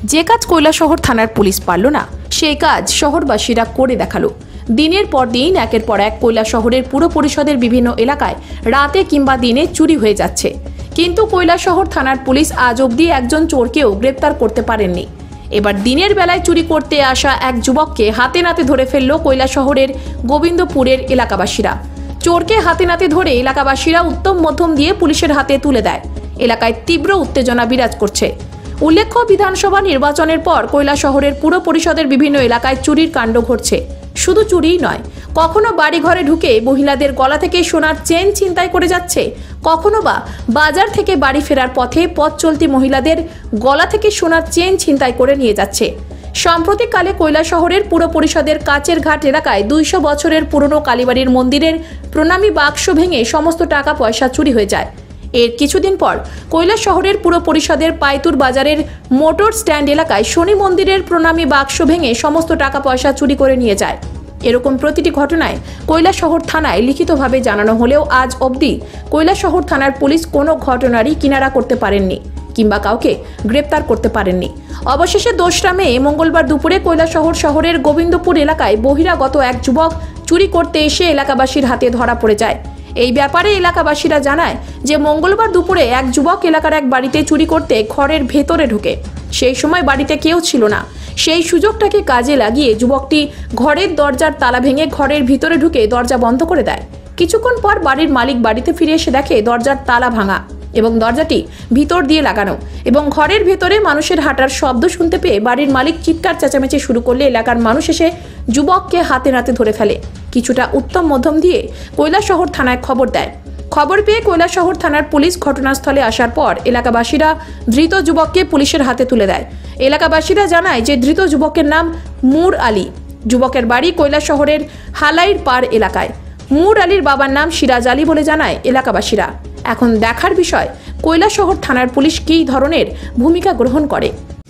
যে কাজ কৈলাসহর থানার পুলিশ পারল না, সেই কাজ শহরবাসীরা করে দেখালো। দিনের পর দিন একের পর এক কৈলাসহরের পুর পরিষদের বিভিন্ন এলাকায় রাতে কিংবা দিনে চুরি হয়ে যাচ্ছে, কিন্তু কৈলাসহর থানার পুলিশ আজ অবধি একজন চোরকেও গ্রেপ্তার করতে পারেননি। এবার দিনের বেলায় চুরি করতে আসা এক যুবককে হাতে নাতে ধরে ফেলল কৈলাসহরের গোবিন্দপুরের এলাকাবাসীরা। চোরকে হাতে নাতে ধরে এলাকাবাসীরা উত্তম মধ্যম দিয়ে পুলিশের হাতে তুলে দেয়। এলাকায় তীব্র উত্তেজনা বিরাজ করছে। উল্লেখ্য, বিধানসভা নির্বাচনের পর কৈলাসহরের পুর পরিষদের বিভিন্ন এলাকায় চুরির কাণ্ড ঘটছে। শুধু চুরিই নয়, কখনো বাড়ি ঘরে ঢুকে মহিলাদের গলা থেকে সোনার চেন ছিনতাই করে যাচ্ছে, কখনো বা বাজার থেকে বাড়ি ফেরার পথে পথ চলতি মহিলাদের গলা থেকে সোনার চেন ছিনতাই করে নিয়ে যাচ্ছে। সাম্প্রতিককালে কৈলাসহরের পুর পরিষদের কাচের ঘাট এলাকায় 200 বছরের পুরনো কালীবাড়ির মন্দিরের প্রণামী বাক্স ভেঙে সমস্ত টাকা পয়সা চুরি হয়ে যায়। এর কিছুদিন পর কৈলাসহরের পুর পরিষদের পাইতুর বাজারের মোটর স্ট্যান্ড এলাকায় শনি মন্দিরের প্রণামী বাক্স ভেঙে সমস্ত টাকা পয়সা চুরি করে নিয়ে যায়। এরকম প্রতিটি ঘটনায় কৈলাসহর থানায় লিখিতভাবে জানানো হলেও আজ অবধি কৈলাসহর থানার পুলিশ কোনো ঘটনারই কিনারা করতে পারেননি কিংবা কাউকে গ্রেপ্তার করতে পারেননি। অবশেষে 2রা মে মঙ্গলবার দুপুরে কৈলাসহর শহরের গোবিন্দপুর এলাকায় বহিরাগত এক যুবক চুরি করতে এসে এলাকাবাসীর হাতে ধরা পড়ে যায়। এই ব্যাপারে এলাকাবাসীরা জানায় যে মঙ্গলবার দুপুরে এক যুবক এলাকার এক বাড়িতে চুরি করতে ঘরের ভেতরে ঢোকে। সেই সময় বাড়িতে কেউ ছিল না। সেই সুযোগটাকে কাজে লাগিয়ে যুবকটি ঘরের দরজার তালা ভেঙে ঘরের ভিতরে ঢুকে দরজা বন্ধ করে দেয়। কিছুক্ষণ পর বাড়ির মালিক বাড়িতে ফিরে এসে দেখে দরজার তালা ভাঙা এবং দরজাটি ভিতর দিয়ে লাগানো এবং ঘরের ভেতরে মানুষের হাঁটার শব্দ শুনতে পেয়ে বাড়ির মালিক চিৎকার চেঁচামেচি শুরু করলে এলাকার মানুষ এসে যুবককে হাতে নাতে ধরে ফেলে। কিছুটা উত্তম মধ্যম দিয়ে কৈলাসহর থানায় খবর দেয়। খবর পেয়ে কৈলাসহর থানার পুলিশ ঘটনাস্থলে আসার পর এলাকাবাসীরা ধৃত যুবককে পুলিশের হাতে তুলে দেয়। এলাকাবাসীরা জানায় যে ধৃত যুবকের নাম মুর আলী। যুবকের বাড়ি কৈলাসহরের হালাইর পাড় এলাকায়। মুর আলীর বাবার নাম সিরাজ আলী বলে জানায় এলাকাবাসীরা। এখন দেখার বিষয় কৈলাসহর থানার পুলিশ কী ধরনের ভূমিকা গ্রহণ করে।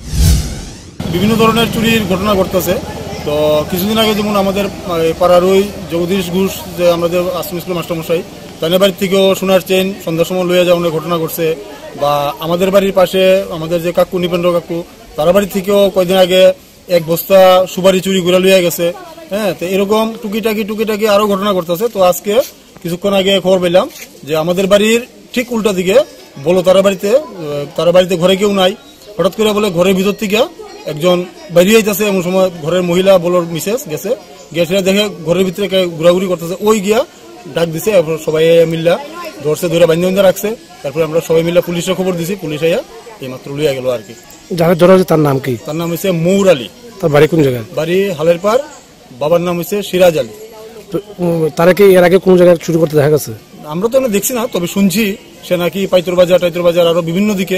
বিভিন্ন ধরনের চুরির ঘটনা ঘটতেছে। তো কিছুদিন আগে যেমন আমাদের পাড়ার ওই জগদীশ ঘোষ, যে আমাদের আশ্রম স্কুল মাস্টারমশাই, তাদের বাড়ির থেকেও সোনার চেন সন্ধ্যার সময় লইয়া যাওয়ার ঘটনা ঘটছে। বা আমাদের বাড়ির পাশে আমাদের যে কাকু নিপেন্দ্র কাকু, তার বাড়ির থেকেও কয়েকদিন আগে এক বস্তা সুপারি চুরি করে লইয়া গেছে। হ্যাঁ, তো এরকম টুকিটাকি আরো ঘটনা ঘটতেছে। তো আজকে কিছুক্ষণ আগে খবর পেলাম যে আমাদের বাড়ির ঠিক উল্টা দিকে বলো তারা বাড়িতে ঘরে কেউ নাই, হঠাৎ করে বলে ঘরের ভিতর থেকে একজন বেরিয়ে যাইতেছে। এমন সময় ঘরের মহিলা বলোর মিসেস গেছে দেখে ঘরের ভিতরে ঘোরাঘুরি করতেছে। ওই গিয়া ডাক দিছে, সবাই মিল্লা ধরছে, ধরে বান্ধে রাখছে। তারপরে আমরা সবাই মিল্লা পুলিশের খবর দিছি, পুলিশ আইয়া এই মাত্র লইয়া গেল আর কি। যারা ধরা হয়েছে তার নাম কি? তার নাম হচ্ছে মুর আলী। তার বাড়ি কোন জায়গায়? বাড়ি হালের পার। বাবার নাম হচ্ছে সিরাজ আলী। তারা কি এর আগে কোন জায়গায় চুরি করতে দেখা গেছে? আমরা তো দেখছি না, তবে শুনছি সে নাকি পাইতুর বাজার আরো বিভিন্ন দিকে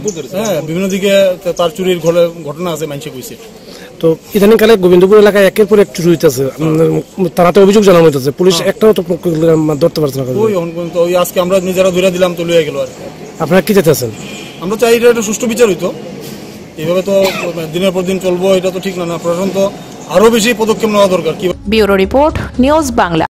তার চুরির ঘটনা আছে, মানুষে কইছে। তো ইদানিংকালে গোবিন্দপুর এলাকায় একের পর এক চুরি হইতেছে, তারা তো অভিযোগ জানানো হইতেছে, পুলিশ একটাও তো ধরতে পারছে না। ওই আজকে আমরা নিজেরা ধরে দিলাম, তো লইয়া গেল আর কি। আপনারা কি চাইতেছেন? আমরা চাই এটা একটা সুষ্ঠু বিচার হইতো। এইভাবে তো দিনের পর দিন চলবো, এটা তো ঠিক না। প্রশাসন তো আরো বেশি পদক্ষেপ নেওয়া দরকার। Bureau report, news Bangla.